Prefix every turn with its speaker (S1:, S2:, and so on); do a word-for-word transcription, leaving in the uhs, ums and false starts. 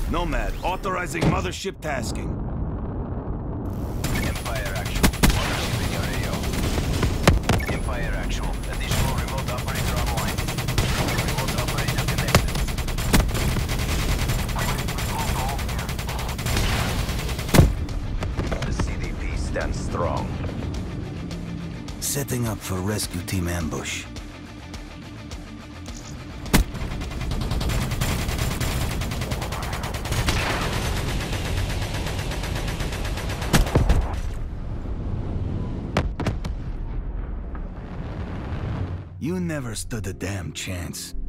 S1: Nomad, authorizing mothership tasking.
S2: Empire Actual. Mothership in your A O. Empire Actual. Additional remote operator online. Remote operator connected. The C D P stands strong.
S1: Setting up for rescue team ambush. You never stood a damn chance.